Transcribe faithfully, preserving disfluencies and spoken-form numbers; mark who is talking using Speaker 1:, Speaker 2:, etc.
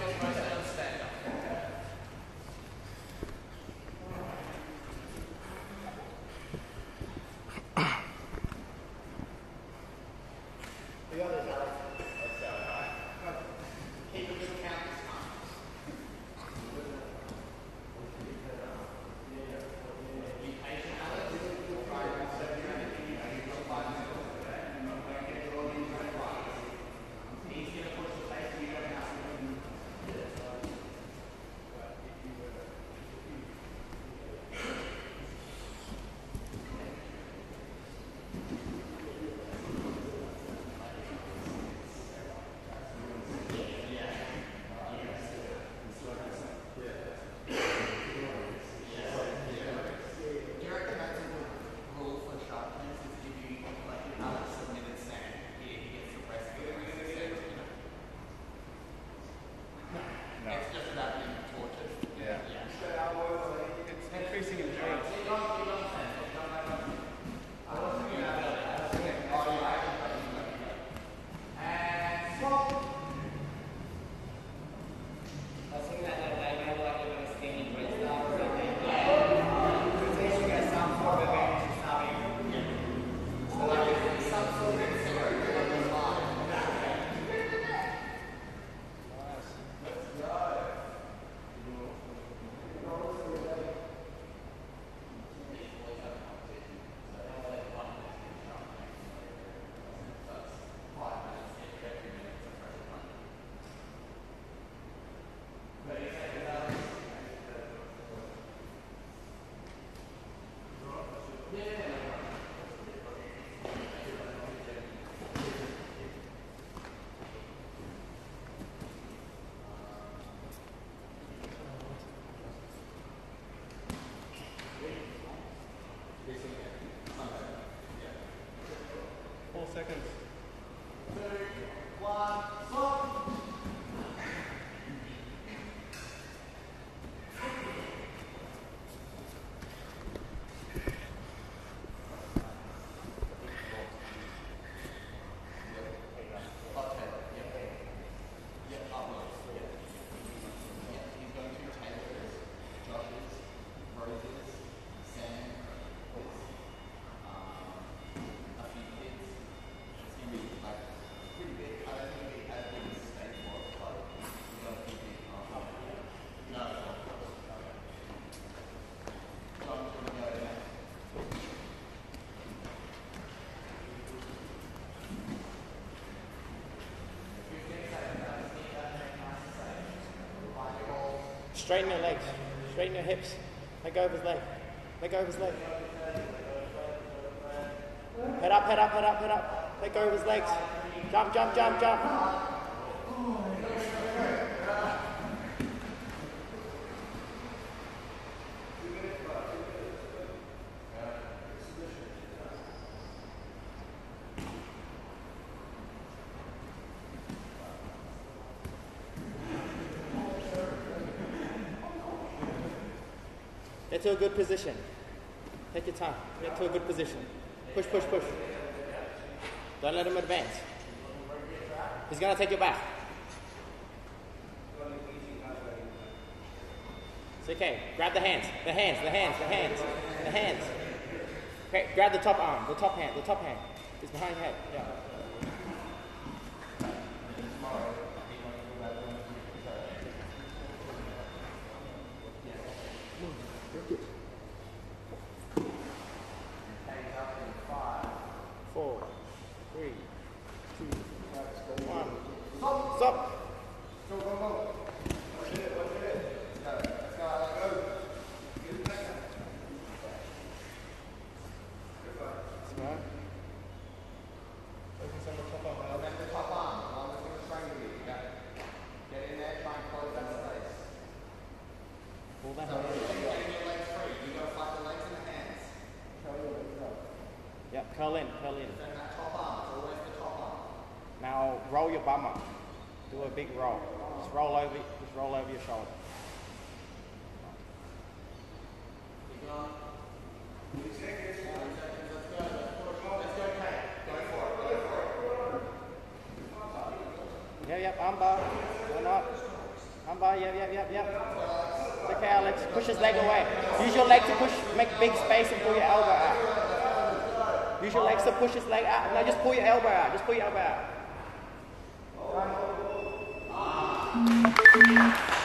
Speaker 1: Seconds.
Speaker 2: Two, one, stop.
Speaker 3: Straighten your legs, straighten your hips, let go of his leg, let go of his leg. Head up, head up, head up, head up, let go of his legs. Jump, jump, jump, jump. Get to a good position. Take your time. Get to a good position. Push, push, push. Don't let him advance. He's going to take you back. It's okay. Grab the hands. The hands, the hands, the hands, the hands. Okay, grab the top arm, the top hand, the top hand. It's behind your head. Yeah. Four, three, two, one. Stop! Stop! Go, go, go. Let's hit it, let's hit it. Let's go, let's go, let's go. Let's go. Focus on the top arm. Well, that's the top arm. The one that's going to strangle you. Yeah. Get in there, try and close that space. Pull that so, getting your legs free. You've got to fight the legs and the hands. Curl your legs up. Yeah, curl in, curl in. And that top arm, it's always the top arm. Now roll your bum up. Do a big roll. Just roll over, just roll over your shoulder. Keep on. Two seconds. Two seconds. Let's go. Let's go. Let's go, Kate. Go for it. Go for it. Yeah, yep. Arm bar. Or not.
Speaker 1: Come by, yep, yep, yep, yep. It's okay, Alex. Push his leg away. Use your leg to push, make big space and pull your elbow out. Use your legs to push his leg out. No, just pull your elbow out. Just pull your elbow out.